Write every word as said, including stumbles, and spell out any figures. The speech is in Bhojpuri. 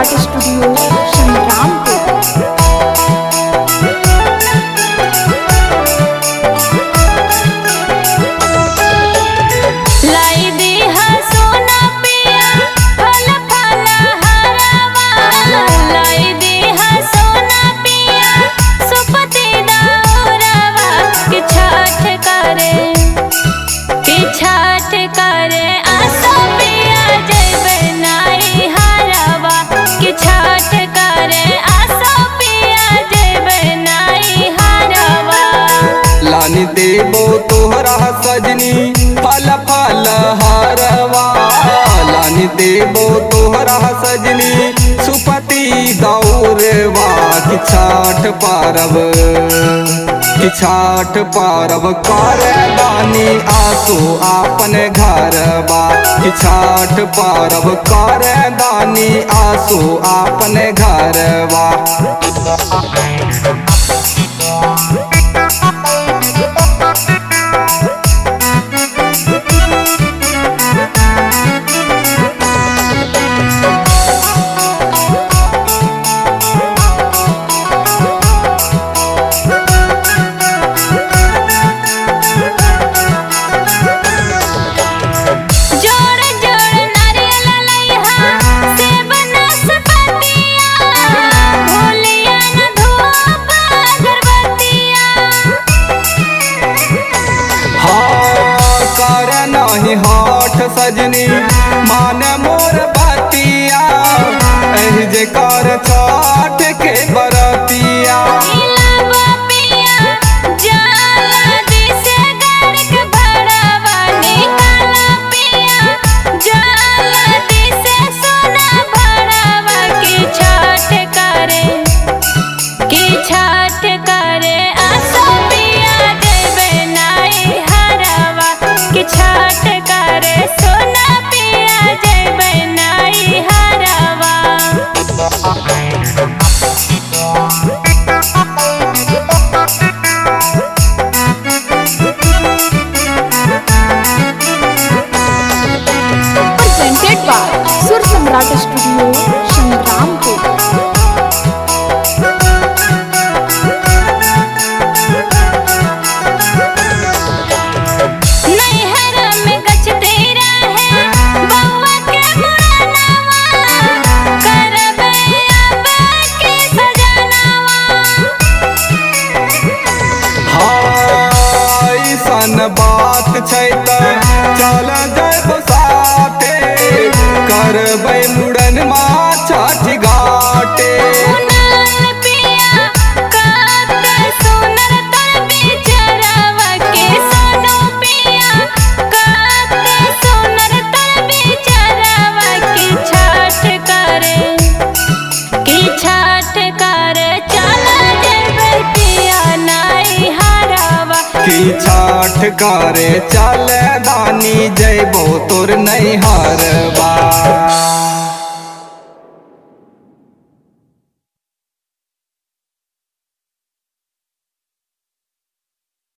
सम्राट स्टूडियो संग्रामपुर। लानी देबो तोहरा सजनी फल फल हारवा, लानी देबो तोहरा सजनी सुपति दौरवा। कि छठ पारब कि छठ पारब कर दानी आसो आपन घरवा। कि छठ पारब कर दानी आसो आपन घरवा। हाथ सजनी मान मोर बतिया, एही जे कर छठ के बरतिया। सम्राट स्टूडियो संग्रामपुर। बात छै त चल जाबो साथे, करबै मुड़न मा छठ घाटे। कि छठ करे चल दानी जैबो तोर नैहरवा।